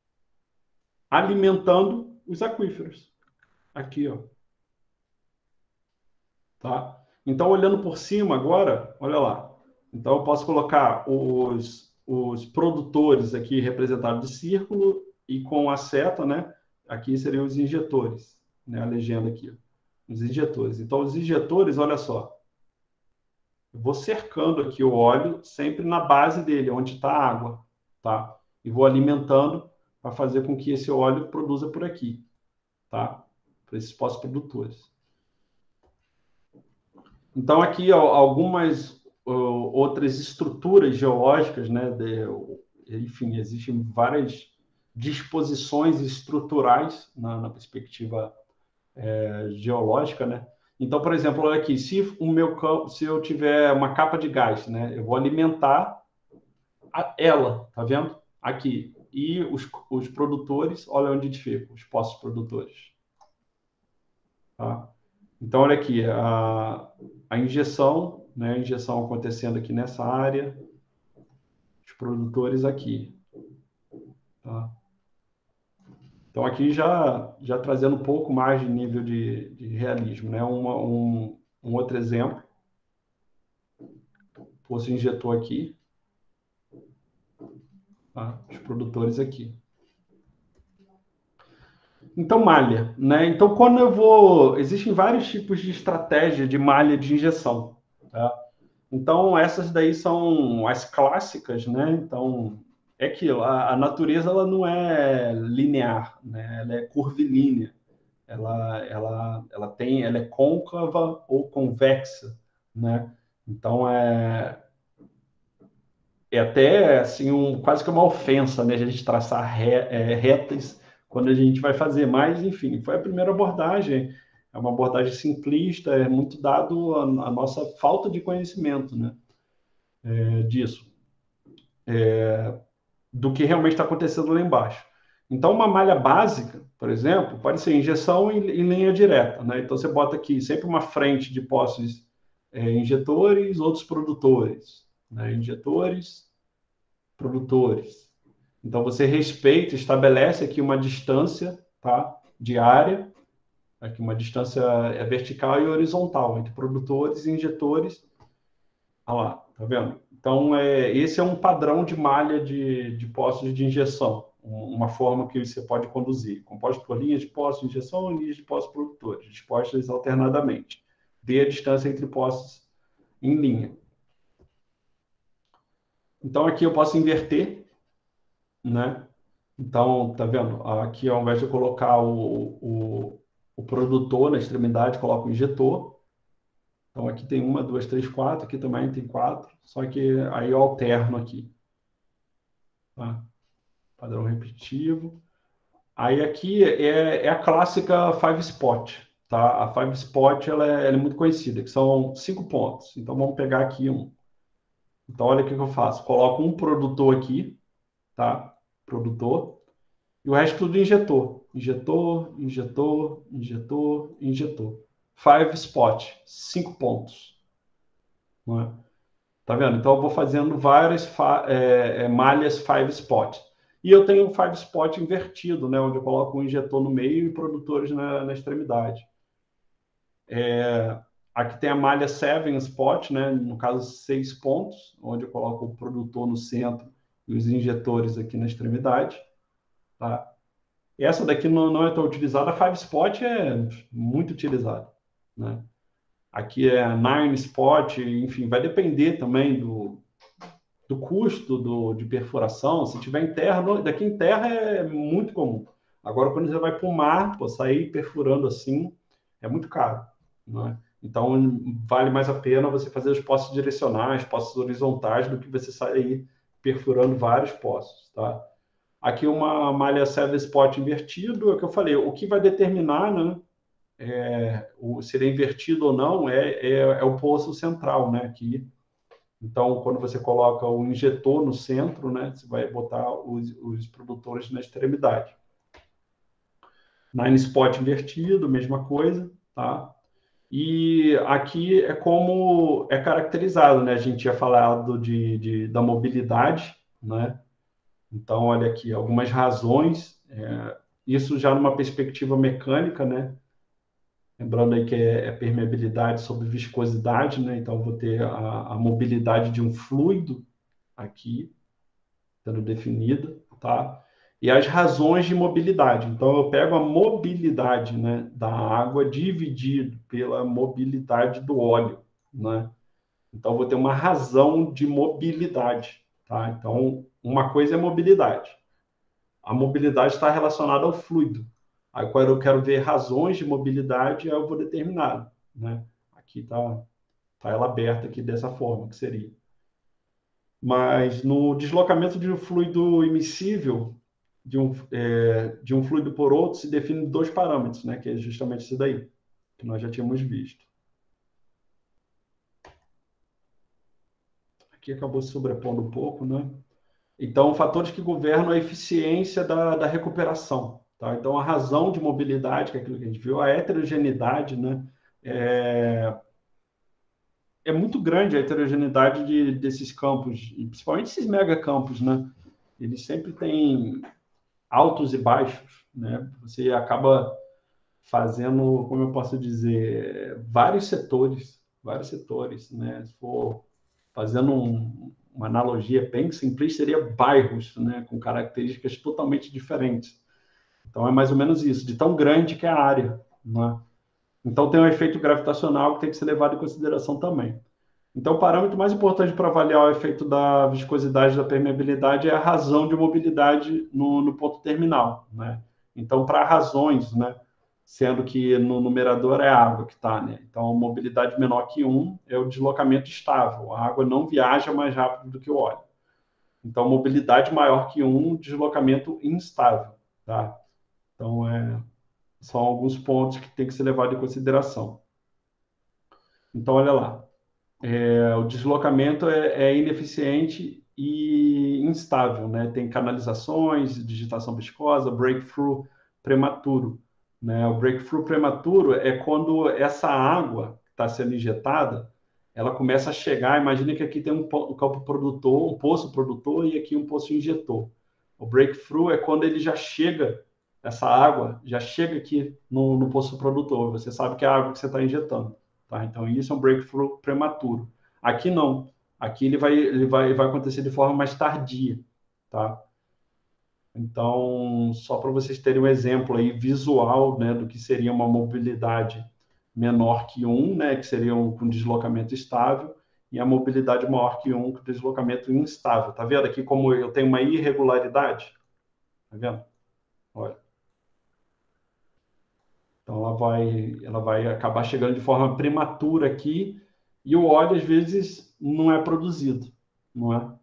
alimentando os aquíferos, aqui, ó, tá? Então, olhando por cima agora, olha lá. Então, eu posso colocar os, os produtores aqui representados de círculo e com a seta, né? Aqui seriam os injetores, né? A legenda aqui, ó. Os injetores. Então, os injetores, olha só, eu vou cercando aqui o óleo sempre na base dele, onde está a água, tá? E vou alimentando para fazer com que esse óleo produza por aqui, tá? Para esses poços produtores. Então, aqui ó, algumas uh, outras estruturas geológicas, né? De, enfim, existem várias disposições estruturais na, na perspectiva é, geológica, né? Então, por exemplo, olha aqui, se o meu campo, se eu tiver uma capa de gás, né, eu vou alimentar a, ela, tá vendo? Aqui. E os, os produtores, olha onde fica, os poços produtores. Tá? Então, olha aqui, a, a injeção, né, a injeção acontecendo aqui nessa área, os produtores aqui. Tá? Então, aqui já, já trazendo um pouco mais de nível de, de realismo, né? Uma, um, um outro exemplo. Poço injetor aqui, tá? Os produtores aqui. Então, malha, né? Então, quando eu vou... Existem vários tipos de estratégia de malha de injeção, tá? Então, essas daí são as clássicas, né? Então, é que a, a natureza ela não é linear, né? Ela é curvilínea. Ela, ela, ela tem, ela é côncava ou convexa, né? Então, é, é até assim um quase que uma ofensa, né? A gente traçar re, é, retas quando a gente vai fazer, mas enfim, foi a primeira abordagem, é uma abordagem simplista, é muito dado a, a nossa falta de conhecimento, né? É, disso, do que realmente está acontecendo lá embaixo. Então, uma malha básica, por exemplo, pode ser injeção em, em linha direta, né? Então, você bota aqui sempre uma frente de poços é, injetores, outros produtores, né? Injetores, produtores. Então, você respeita, estabelece aqui uma distância, tá? De área, aqui uma distância é vertical e horizontal entre produtores e injetores. Olha lá, tá vendo? Então, é, esse é um padrão de malha de, de postos de injeção, uma forma que você pode conduzir, composto por linhas de postos de injeção e linhas de postos produtores, dispostas alternadamente. Dê a distância entre postos em linha. Então, aqui eu posso inverter, né? Então, tá vendo? Aqui, ao invés de eu colocar o, o, o produtor na extremidade, coloco o injetor. Então, aqui tem uma, duas, três, quatro. Aqui também tem quatro. Só que aí eu alterno aqui. Tá? Padrão repetitivo. Aí aqui é, é a clássica five spot. Tá? A five spot ela é, ela é muito conhecida, que são cinco pontos. Então, vamos pegar aqui um. Então, olha o que eu faço. Coloco um produtor aqui, tá? Produtor. E o resto tudo injetor. Injetor, injetor, injetor, injetor. Five spot, cinco pontos. Não é? Tá vendo? Então eu vou fazendo várias é, é, malhas five spot. E eu tenho um five spot invertido, né? Onde eu coloco um injetor no meio e produtores na, na extremidade. É, aqui tem a malha seven spot, né? No caso, seis pontos, onde eu coloco o produtor no centro e os injetores aqui na extremidade. Tá? Essa daqui não, não é tão utilizada, a five spot é muito utilizada, né? Aqui é nine spot, enfim, vai depender também do, do custo do, de perfuração. Se tiver em terra, daqui em terra é muito comum. Agora, quando você vai para o mar, pô, sair perfurando assim é muito caro, né? Então, vale mais a pena você fazer os poços direcionais, poços horizontais, do que você sair perfurando vários poços, tá? Aqui uma malha seven spot invertido, é o que eu falei, o que vai determinar, né, é, o, se ele é invertido ou não é, é, é o poço central, né, aqui. Então, quando você coloca o injetor no centro, né, você vai botar os, os produtores na extremidade. Nine spot invertido, mesma coisa, tá? E aqui é como é caracterizado, né? A gente tinha falado de, de da mobilidade, né? Então, olha aqui, algumas razões, é, isso já numa perspectiva mecânica, né? Lembrando aí que é, é permeabilidade sobre viscosidade, né? Então, vou ter a, a mobilidade de um fluido aqui, sendo definida, tá? E as razões de mobilidade. Então, eu pego a mobilidade, né, da água dividido pela mobilidade do óleo, né? Então, vou ter uma razão de mobilidade, tá? Então, uma coisa é mobilidade. A mobilidade está relacionada ao fluido. Aí, quando eu quero ver razões de mobilidade, eu vou determinar, né? Aqui está tá ela aberta aqui dessa forma, que seria. Mas no deslocamento de um fluido imissível, de um, é, de um fluido por outro, se definem dois parâmetros, né? Que é justamente isso daí, que nós já tínhamos visto. Aqui acabou se sobrepondo um pouco, né? Então, fatores que governam a eficiência da, da recuperação. Tá? Então, a razão de mobilidade, que é aquilo que a gente viu, a heterogeneidade, né? É, é muito grande a heterogeneidade de, desses campos, e principalmente esses megacampos, né? Eles sempre têm altos e baixos, né? Você acaba fazendo, como eu posso dizer, vários setores, vários setores, né? Se for fazendo um, uma analogia bem simples, seria bairros, né? Com características totalmente diferentes. Então é mais ou menos isso, de tão grande que é a área, né? Então tem um efeito gravitacional que tem que ser levado em consideração também. Então, o parâmetro mais importante para avaliar o efeito da viscosidade da permeabilidade é a razão de mobilidade no, no ponto terminal, né? Então, para razões, né? Sendo que no numerador é a água que está, né? Então, mobilidade menor que um é o deslocamento estável. A água não viaja mais rápido do que o óleo. Então, mobilidade maior que um, deslocamento instável, tá? Então, é, são alguns pontos que tem que ser levado em consideração. Então, olha lá. É, o deslocamento é, é ineficiente e instável, né? Tem canalizações, digitação viscosa, breakthrough prematuro, né? O breakthrough prematuro é quando essa água que está sendo injetada, ela começa a chegar, imagina que aqui tem um, um campo produtor, um poço produtor e aqui um poço injetor. O breakthrough é quando ele já chega, essa água já chega aqui no, no poço produtor, você sabe que é a água que você está injetando. Tá? Então, isso é um breakthrough prematuro. Aqui não. Aqui ele vai, ele vai, vai acontecer de forma mais tardia. Tá? Então, só para vocês terem um exemplo aí visual, né, do que seria uma mobilidade menor que um, né, que seria um com deslocamento estável, e a mobilidade maior que um com deslocamento instável. Tá vendo aqui como eu tenho uma irregularidade? Tá vendo? Olha. Então ela vai, ela vai acabar chegando de forma prematura aqui, e o óleo às vezes não é produzido, não é?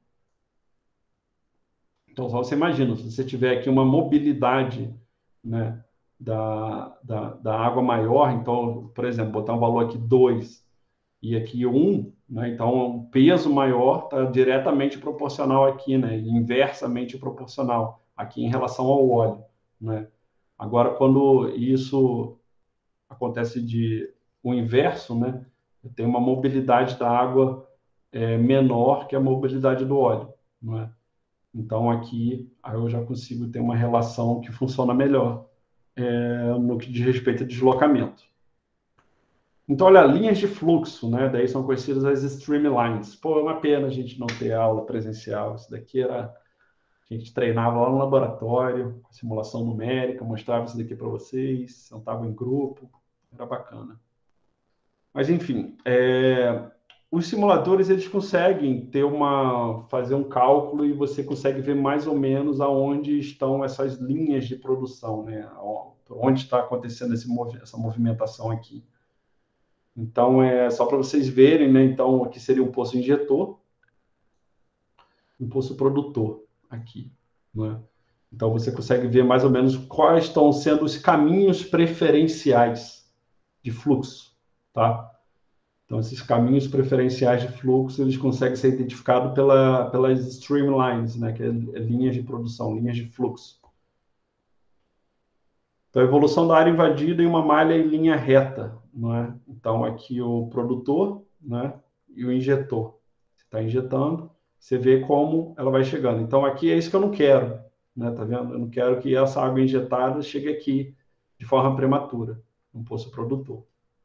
Então, só você imagina, se você tiver aqui uma mobilidade, né, da, da, da água maior, então, por exemplo, botar um valor aqui dois e aqui um, né, então o peso maior está diretamente proporcional aqui, né, inversamente proporcional aqui em relação ao óleo, né? Agora, quando isso acontece de o inverso, né, eu tenho uma mobilidade da água é, menor que a mobilidade do óleo, não é? Então, aqui aí eu já consigo ter uma relação que funciona melhor é, no que diz respeito a deslocamento. Então, olha, linhas de fluxo, né? Daí são conhecidas as streamlines. Pô, é uma pena a gente não ter aula presencial. Isso daqui era... A gente treinava lá no laboratório, simulação numérica, mostrava isso daqui para vocês, sentava em grupo, era bacana. Mas, enfim, é, os simuladores eles conseguem ter uma fazer um cálculo e você consegue ver mais ou menos aonde estão essas linhas de produção, né? Onde está acontecendo esse, essa movimentação aqui. Então é só para vocês verem, né? Então aqui seria um poço injetor, um poço produtor aqui, né? Então você consegue ver mais ou menos quais estão sendo os caminhos preferenciais de fluxo, tá? Então, esses caminhos preferenciais de fluxo, eles conseguem ser identificados pela, pelas streamlines, né, que é linhas de produção, linhas de fluxo. Então, a evolução da área invadida em uma malha em linha reta, não é? Então, aqui o produtor, né, e o injetor. Você está injetando, você vê como ela vai chegando. Então, aqui é isso que eu não quero, né, tá vendo? Eu não quero que essa água injetada chegue aqui de forma prematura, no poço produtor.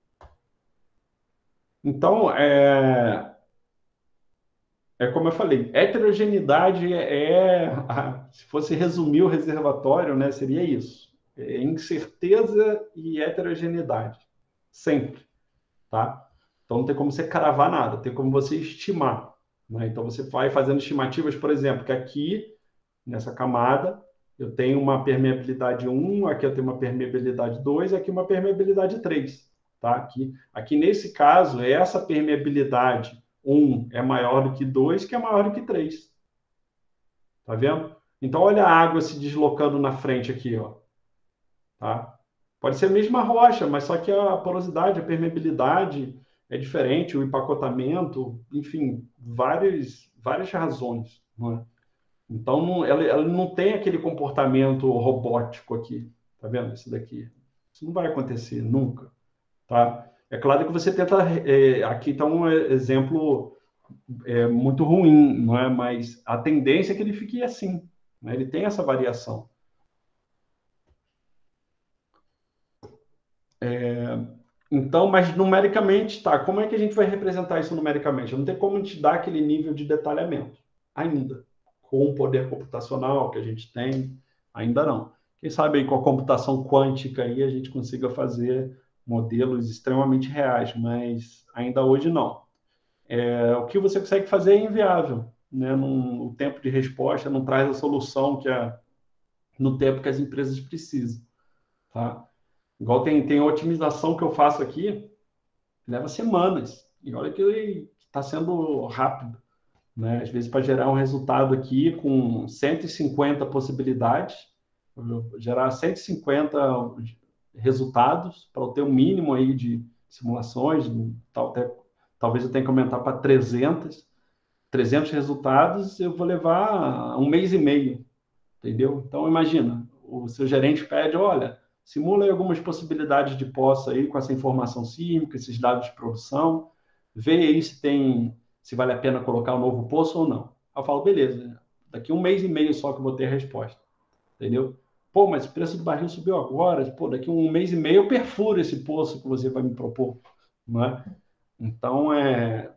Então, é, É como eu falei, heterogeneidade é, a- se fosse resumir o reservatório, né, seria isso. É incerteza e heterogeneidade. Sempre, tá? Então não tem como você cravar nada, tem como você estimar, né? Então você vai fazendo estimativas, por exemplo, que aqui, nessa camada, eu tenho uma permeabilidade um, aqui eu tenho uma permeabilidade dois, aqui uma permeabilidade três, tá? Aqui, aqui nesse caso, essa permeabilidade um é maior do que dois, que é maior do que três. Tá vendo? Então, olha a água se deslocando na frente aqui, ó. Tá? Pode ser a mesma rocha, mas só que a porosidade, a permeabilidade é diferente, o empacotamento, enfim, várias, várias razões, não é? Então, não, ela, ela não tem aquele comportamento robótico aqui. Tá vendo? Isso daqui. Isso não vai acontecer nunca. Tá? É claro que você tenta. É, aqui está um exemplo é, muito ruim, não é? Mas a tendência é que ele fique assim. Né? Ele tem essa variação. Então, mas numericamente, tá? Como é que a gente vai representar isso numericamente? Não tem como te dar aquele nível de detalhamento ainda. Com o poder computacional que a gente tem, ainda não. Quem sabe aí com a computação quântica aí a gente consiga fazer modelos extremamente reais, mas ainda hoje não. É, o que você consegue fazer é inviável, né? Num, o tempo de resposta não traz a solução que é no tempo que as empresas precisam, tá? Igual tem, tem a otimização que eu faço aqui, leva semanas. E olha que está sendo rápido, né? Às vezes, para gerar um resultado aqui com cento e cinquenta possibilidades, gerar cento e cinquenta resultados para eu ter um mínimo aí de simulações, tal, até, talvez eu tenha que aumentar para trezentos, trezentos resultados, eu vou levar um mês e meio, entendeu? Então, imagina, o seu gerente pede, olha, simula aí algumas possibilidades de poça aí com essa informação sísmica, esses dados de produção. vê aí se tem, se vale a pena colocar um novo poço ou não. Aí eu falo, beleza, daqui um mês e meio só que eu vou ter a resposta, entendeu? Pô, mas o preço do barril subiu agora, pô, daqui um mês e meio eu perfuro esse poço que você vai me propor, não é? Então, é,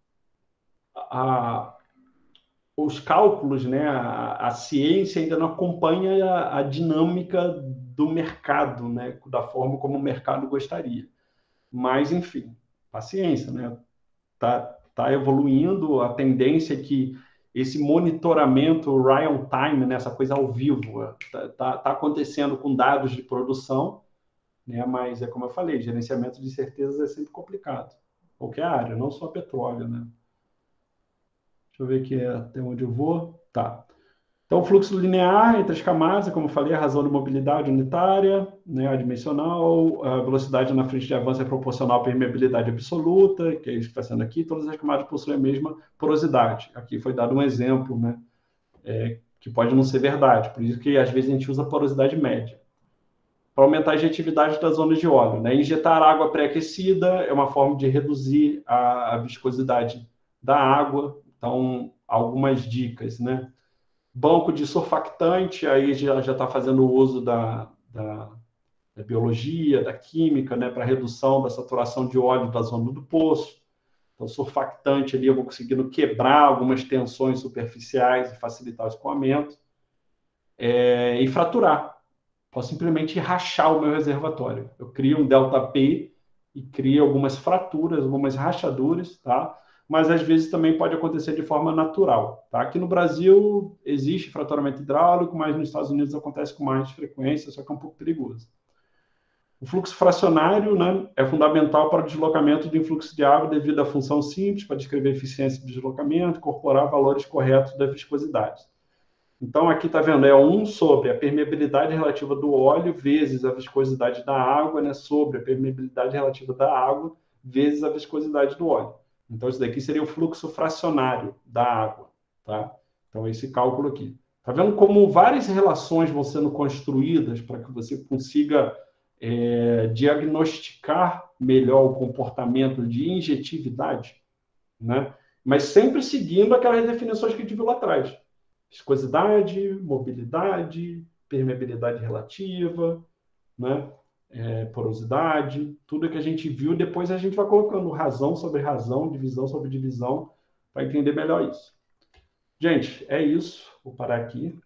a, os cálculos, né, a, a ciência ainda não acompanha a, a dinâmica do mercado, né, da forma como o mercado gostaria. Mas, enfim, paciência, né? Tá, tá evoluindo, a tendência é que esse monitoramento real time, né, essa coisa ao vivo, tá, tá, tá acontecendo com dados de produção, né, mas é como eu falei, gerenciamento de certezas é sempre complicado. Qualquer área, não só petróleo, né? Deixa eu ver aqui até onde eu vou. Tá. Então, o fluxo linear entre as camadas, como eu falei, a razão de mobilidade unitária, né, adimensional, a velocidade na frente de avanço é proporcional à permeabilidade absoluta, que é isso que está sendo aqui, todas as camadas possuem a mesma porosidade. Aqui foi dado um exemplo, né, é, que pode não ser verdade, por isso que às vezes a gente usa porosidade média. Para aumentar a ejetividade das zonas de óleo, né? Injetar água pré-aquecida é uma forma de reduzir a, a viscosidade da água, então, algumas dicas, né? Banco de surfactante, aí já está fazendo uso da, da, da, biologia, da química, né, para redução da saturação de óleo da zona do poço. Então, surfactante ali eu vou conseguindo quebrar algumas tensões superficiais e facilitar o escoamento. É, e fraturar. Posso simplesmente rachar o meu reservatório. Eu crio um delta P e crio algumas fraturas, algumas rachaduras, tá? Mas às vezes também pode acontecer de forma natural. Tá? Aqui no Brasil existe fraturamento hidráulico, mas nos Estados Unidos acontece com mais frequência, só que é um pouco perigoso. O fluxo fracionário, né, é fundamental para o deslocamento do influxo de água devido à função simples para descrever a eficiência do deslocamento, incorporar valores corretos da viscosidade. Então, aqui está vendo, é um sobre a permeabilidade relativa do óleo vezes a viscosidade da água, né, sobre a permeabilidade relativa da água vezes a viscosidade do óleo. Então, isso daqui seria o fluxo fracionário da água, tá? Então, esse cálculo aqui. Está vendo como várias relações vão sendo construídas para que você consiga é, diagnosticar melhor o comportamento de injetividade, né? Mas sempre seguindo aquelas definições que a gente viu lá atrás. Viscosidade, mobilidade, permeabilidade relativa, né? É, porosidade, tudo que a gente viu, depois a gente vai colocando razão sobre razão, divisão sobre divisão, para entender melhor isso. Gente, é isso. Vou parar aqui.